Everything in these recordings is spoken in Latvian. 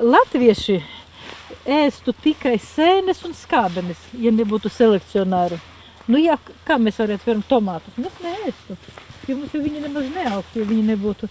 latvieši ēstu tikai sēnes un skābenes, ja nebūtu selekcionāri. Nu jā, kā mēs varētu, piemēram, tomātus? Mēs neēstu, jo mums jau viņi nemaz neaugtu, ja viņi nebūtu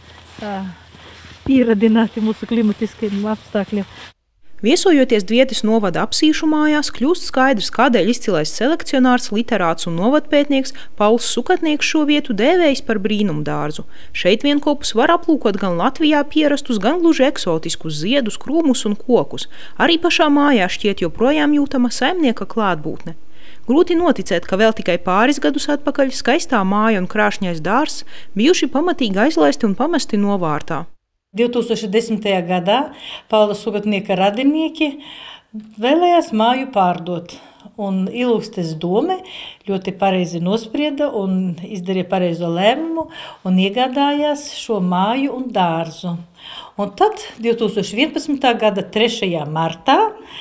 pieradināti mūsu klimatiskajiem apstākļiem. Viesojoties Dvietes novada Apsīšu mājās, kļūst skaidrs, kādēļ izcilais selekcionārs, literāts un novadpētnieks Pauls Sukatnieks šo vietu dēvējis par brīnumdārzu. Šeit vienkopus var aplūkot gan Latvijā pierastus, gan gluži eksotiskus ziedus, krūmus un kokus. Arī pašā mājā šķiet joprojām jūtama saimnieka klātbūtne. Grūti noticēt, ka vēl tikai pāris gadus atpakaļ skaistā māja un krāšņais dārzs bijuši pamatīgi aizlaisti un pamesti novārtā. 2010. gadā Paula Sukatnieka radinieki vēlējās māju pārdot. Un Ilūgstes dome ļoti pareizi nosprieda un izdarīja pareizo lēmumu un iegādājās šo māju un dārzu. Un tad 2011. gada 3. martā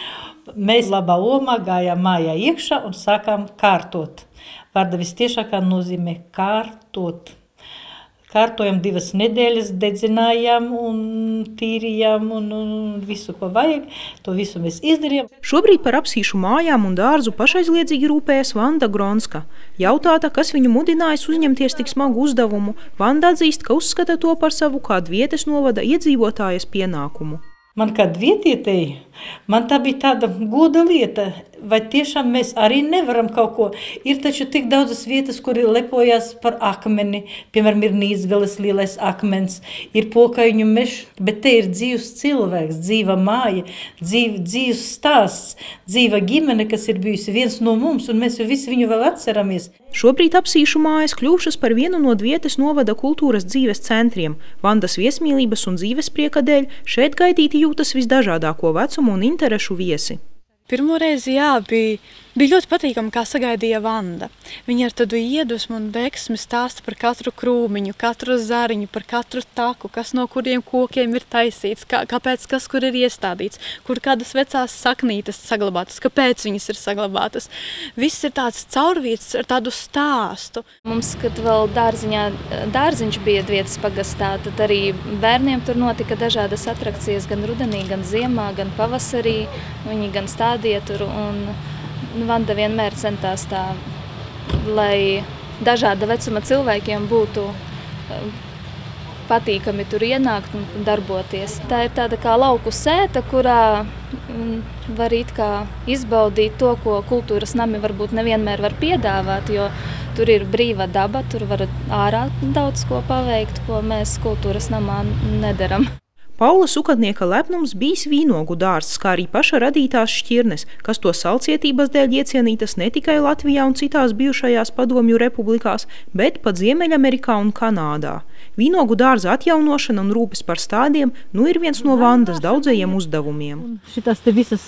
mēs labā omā gājām mājā iekšā un sākām kārtot. Vārda vistiešākā nozīmē kārtot. Kārtojam 2 nedēļas, dedzinājām un tīrījām un visu, ko vajag. To visu mēs izdarījām. Šobrīd par Apsīšu mājām un dārzu pašaizliedzīgi rūpējas Vanda Gronska. Jautāta, kas viņu mudinājis uzņemties tik smagu uzdevumu, Vanda atzīst, ka uzskata to par savu kā Dvietes novada iedzīvotājas pienākumu. Man kā dvietietēji, man tā bija tāda goda lieta, vai tiešām mēs arī nevaram kaut ko. Ir taču tik daudzas vietas, kuri lepojās par akmeni, piemēram, ir Nīcgales lielais akmens, ir Pokaiņu mežs, bet te ir dzīvs cilvēks, dzīva māja, dzīvs stāsts, dzīva ģimene, kas ir bijusi viens no mums, un mēs jau visi viņu vēl atceramies. Šobrīd Apsīšu mājas kļuvušas par vienu no Dvietes novada kultūras dzīves centriem. Vandas viesmīlības un dzīvesprieka dēļ šeit gaidīti jūtas visdažādāko vecumu un interešu viesi. Pirmo reizi, jā, bija ļoti patīkami, kā sagaidīja Vanda. Viņa ar tādu iedvesmu un deksmi stāsta par katru krūmiņu, katru zariņu, par katru taku, kas no kuriem kokiem ir taisīts, kāpēc kas kur ir iestādīts, kur kādas vecās saknītes saglabātas, kāpēc viņas ir saglabātas. Viss ir tāds caurvīts ar tādu stāstu. Mums, kad vēl dārziņš bija Dvietes pagastā, tad arī bērniem tur notika dažādas atrakcijas, gan rudenī, gan ziemā, gan pavasarī. Viņi gan stādīja tur, un Vanda vienmēr centās tā, lai dažāda vecuma cilvēkiem būtu patīkami tur ienākt un darboties. Tā ir tāda kā lauku sēta, kurā var it kā izbaudīt to, ko kultūras nami varbūt nevienmēr var piedāvāt, jo tur ir brīva daba, tur var ārā daudz ko paveikt, ko mēs kultūras namā nedaram. Paula Sukatnieka lepnums bijis vīnogu dārzs, kā arī paša radītās šķirnes, kas to salcietības dēļ iecienītas ne tikai Latvijā un citās bijušajās padomju republikās, bet pat Ziemeļamerikā un Kanādā. Vīnogu dārza atjaunošana un rūpes par stādiem nu ir viens no Vandas daudzajiem uzdevumiem. Šitās te visas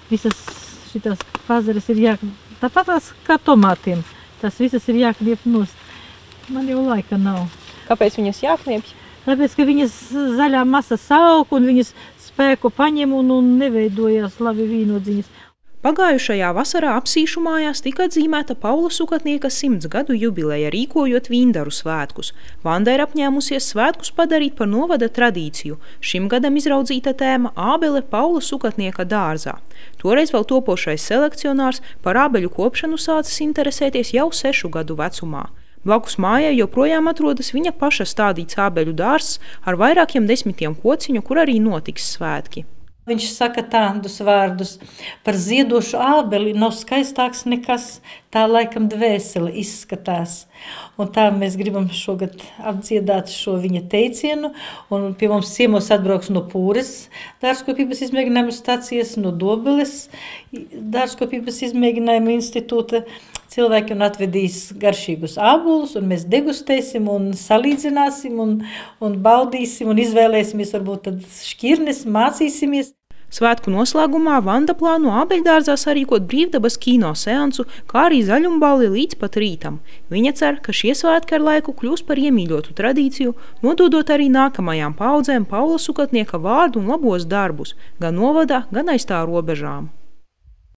šitās pazares ir tāpatās kā tomātiem. Tas visas ir jākniep nost. Man jau laika nav. Kāpēc viņas jākniepj? Tāpēc, ka viņas zaļā masa sauk un viņas spēku paņem un neveidojās labi vīnodziņas. Pagājušajā vasarā Apsīšu mājās tika atzīmēta Paula Sukatnieka 100 gadu jubileja, rīkojot vīndaru svētkus. Vanda ir apņēmusies svētkus padarīt par novada tradīciju. Šim gadam izraudzīta tēma ābele Paula Sukatnieka dārzā. Toreiz vēl topošais selekcionārs par ābeļu kopšanu sācis interesēties jau 6 gadu vecumā. Blakus mājai joprojām atrodas viņa paša stādīts ābeļu dārzs ar vairākiem 10 kociņu, kur arī notiks svētki. Viņš saka tādus vārdus: par ziedošu ābeli nav skaistāks nekas, tā laikam dvēsele izskatās. Un tā mēs gribam šogad apdziedāt šo viņa teicienu, un pie mums ciemos atbrauks no Pūres dārzkopības izmēģinājumu stacijas, no Dobeles dārzkopības izmēģinājumu institūta cilvēki un atvedīs garšīgus ābolus, un mēs degustēsim un salīdzināsim un baudīsim un izvēlēsimies varbūt tad šķirnes, mācīsimies. Svētku noslēgumā Vanda plāno ābeļdārzā sarīkot brīvdabas kino seansu, kā arī zaļumballi līdz pat rītam. Viņa cer, ka šie svētki ar laiku kļūs par iemīļotu tradīciju, nododot arī nākamajām paudzēm Paula Sukatnieka vārdu un labos darbus, gan novadā, gan aiz tā robežām.